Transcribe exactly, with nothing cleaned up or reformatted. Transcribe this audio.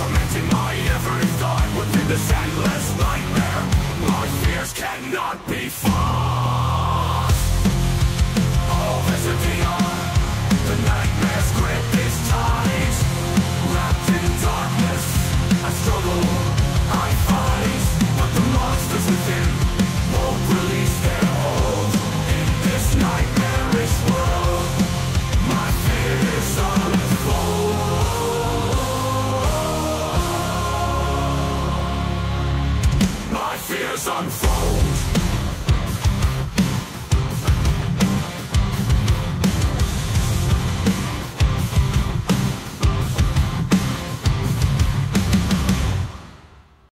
tormenting my every thought within this endless nightmare. My fears cannot be fought. All this and beyond, the nightmare's grip is tight. Wrapped in darkness, I struggle, I fight, but the monsters within won't release their hold. In this nightmarish world, my fears unfold. My fears unfold.